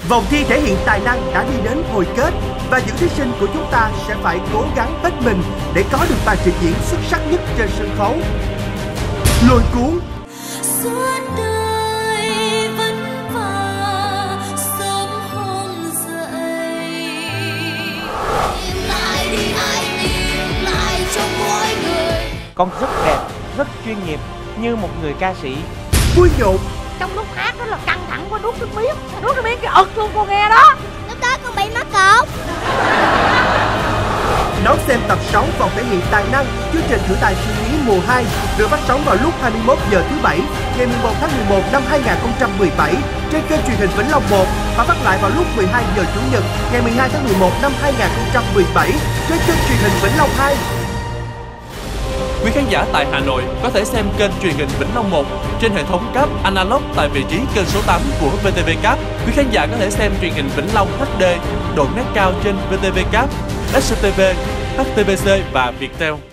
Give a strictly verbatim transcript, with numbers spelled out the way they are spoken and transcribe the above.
Vòng thi thể hiện tài năng đã đi đến hồi kết và những thí sinh của chúng ta sẽ phải cố gắng hết mình để có được màn trình diễn xuất sắc nhất trên sân khấu. Lôi cuốn. Suốt đời vất vả sớm hôm dậy. Tìm lại đi hãy tìm lại cho mỗi người. Con rất đẹp, rất chuyên nghiệp như một người ca sĩ. Vui nhộn. Trong lúc hát đó là căng thẳng quá, nuốt nước miếng, nuốt nước miếng cái ực luôn cô nghe đó. Lúc đó con bị mắc cột. Đón xem tập sáu vòng thể hiện tài năng chương trình Thử tài siêu nhí mùa hai được phát sóng vào lúc hai mươi mốt giờ thứ bảy ngày mười một tháng mười một năm hai nghìn không trăm mười bảy trên kênh truyền hình Vĩnh Long một và phát lại vào lúc mười hai giờ chủ nhật ngày mười hai tháng mười một năm hai nghìn không trăm mười bảy trên kênh truyền hình Vĩnh Long hai. Quý khán giả tại Hà Nội có thể xem kênh truyền hình Vĩnh Long một trên hệ thống cáp analog tại vị trí kênh số tám của vê tê vê Cáp. Quý khán giả có thể xem truyền hình Vĩnh Long hát đê độ nét cao trên vê tê vê Cáp, ét xê tê vê, hát tê vê xê và Viettel.